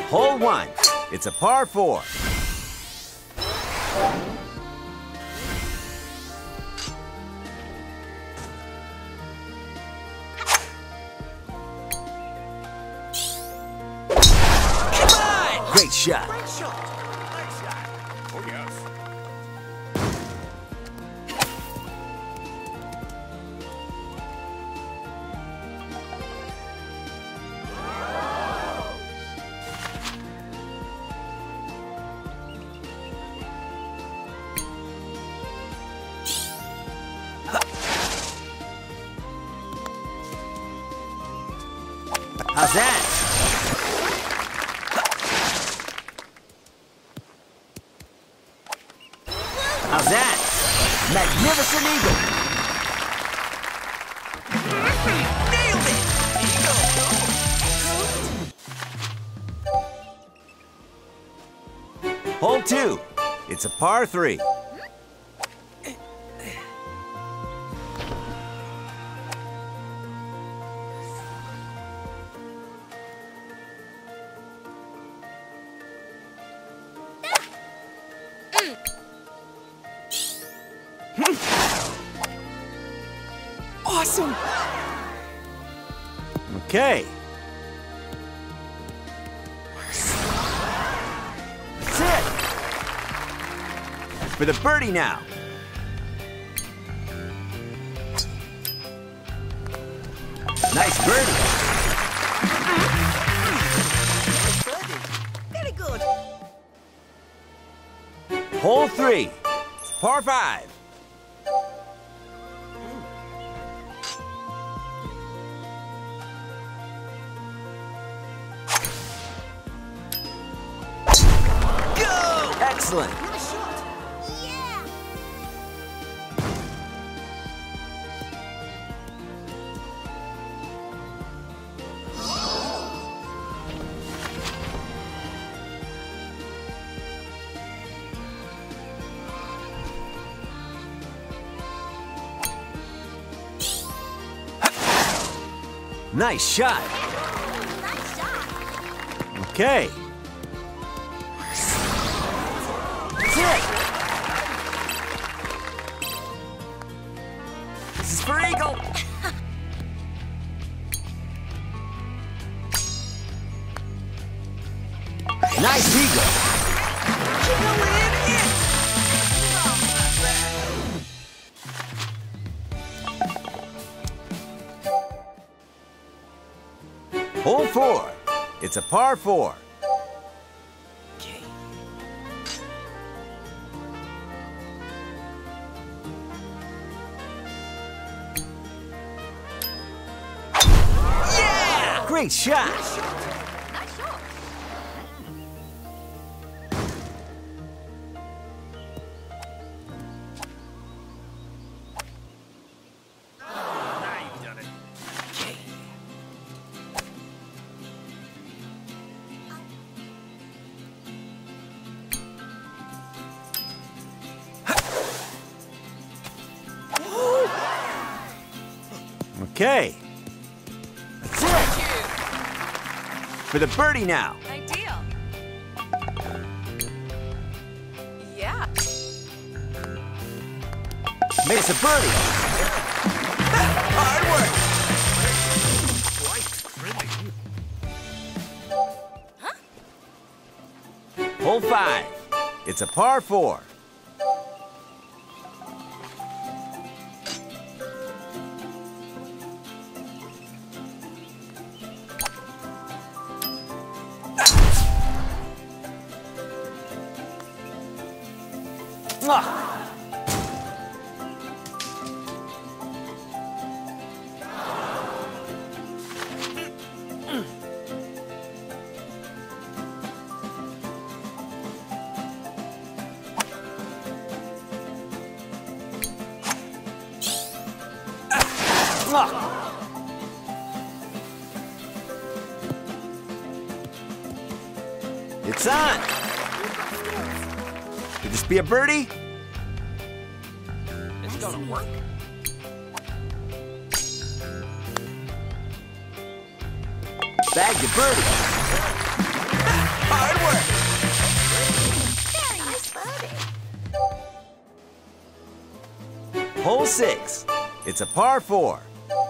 Hole 1. It's a par 4. Great shot. Great shot. Nice shot. Oh, yes. How's that? How's that? Magnificent eagle. Nailed it. Hole 2. It's a par 3. Awesome. Okay. That's it. For the birdie now. Nice birdie. Very good. Hole 3. It's par 5. Excellent. Nice shot. Yeah! Nice shot. Nice shot! Okay. That's it. This is for eagle. Nice eagle. Hole 4. It's a par 4. Okay. Yeah! Great shot. Nice shot! Now you've done it. Okay. Okay. That's it. For the birdie now. Ideal. Yeah. Makes a birdie. Hard work. Quite pretty. Hole 5. It's a par 4. Ah. Ah. It's on. Could this be a birdie? It's gonna work. Bag the birdie. Hard work. Very nice birdie. Hole 6. It's a par 4.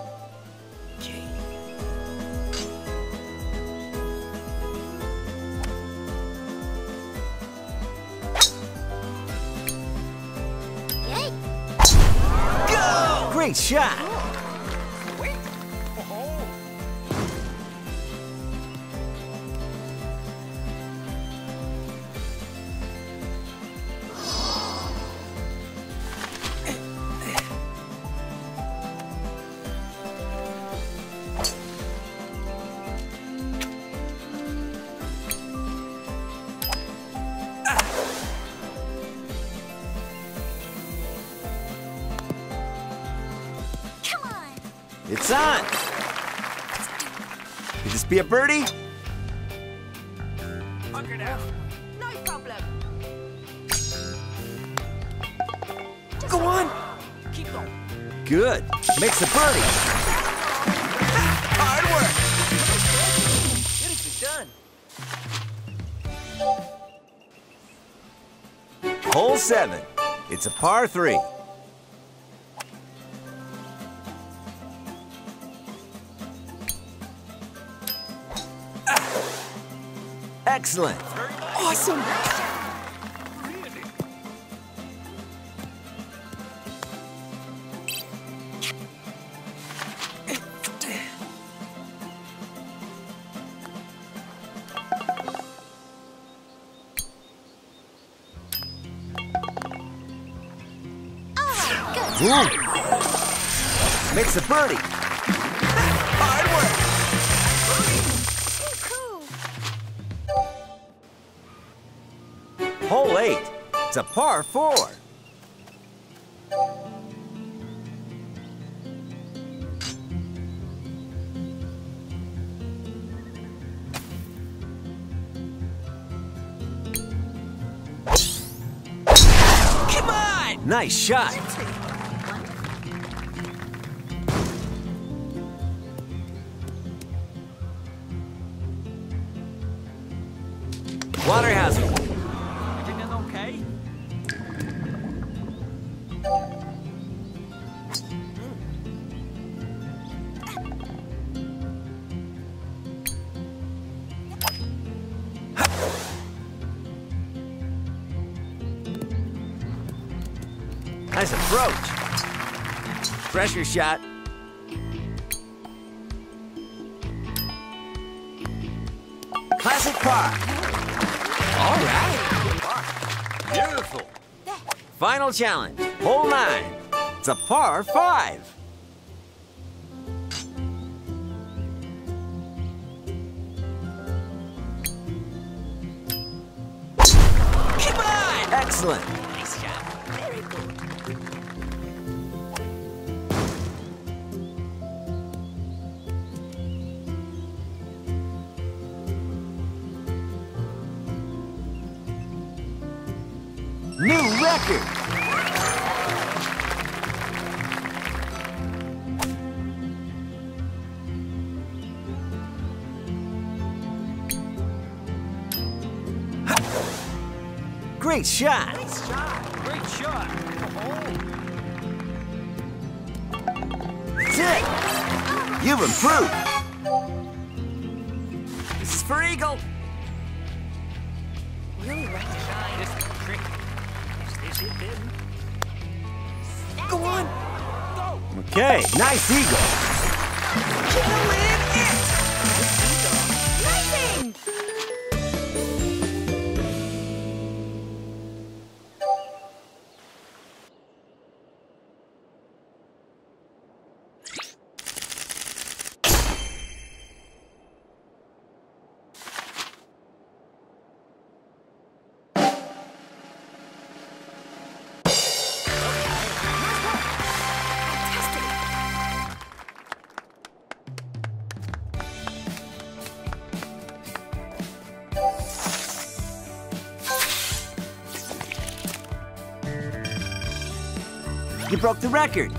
Yay. Go! Great shot. Sweet. Oh. Come on. It's on. Could this be a birdie? Hunker down. No problem. Go on. Keep going. Good. Makes a birdie. Hard work. Get it done. Hole 7. It's a par 3. Excellent. Awesome. Really? All right, good. Ooh. Makes a birdie. Hard Too cool. work. Hole 8. It's a par 4. Come on! Nice shot. Water hazard. Everything okay? Nice approach. Pressure shot. Classic par. All right. Beautiful. Final challenge. Hole 9. It's a par 5. Come on! Excellent. Nice job. Very good. New record. Great shot. Nice shot. Great shot. Oh. That's it. You've improved. This is for Eagle. Really right. This is tricky. Is this it then? Go on. Go. Okay, nice eagle. Amazing. You broke the record.